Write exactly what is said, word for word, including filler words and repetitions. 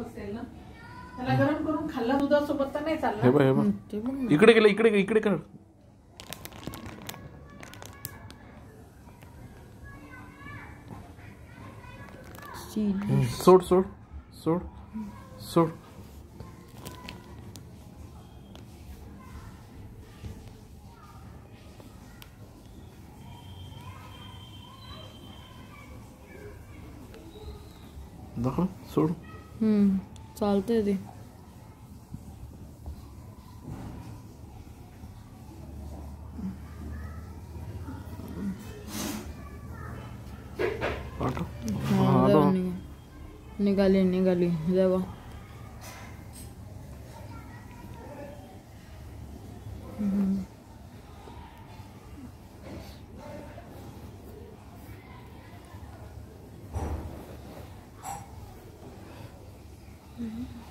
असेल ना, त्याला गरम करून खाल्ला दुधासोबत तर नाही चालणार. हे बघ हे बघ इकडे गेलं, इकडे इकडे कर. सोड सोड सोड सोड. दाखव सोड. हम्म चालतंय ते. निघाली निघाली जेव्हा. Mm-hmm.